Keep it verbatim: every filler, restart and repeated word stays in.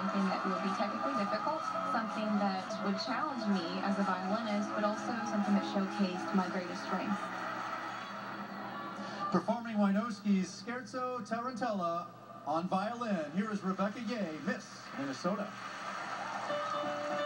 something that would be technically difficult, something that would challenge me as a violinist, but also something that showcased my greatest strengths. Performing Wieniawski's Scherzo Tarantella on violin, here is Rebecca Yeh, Miss Minnesota.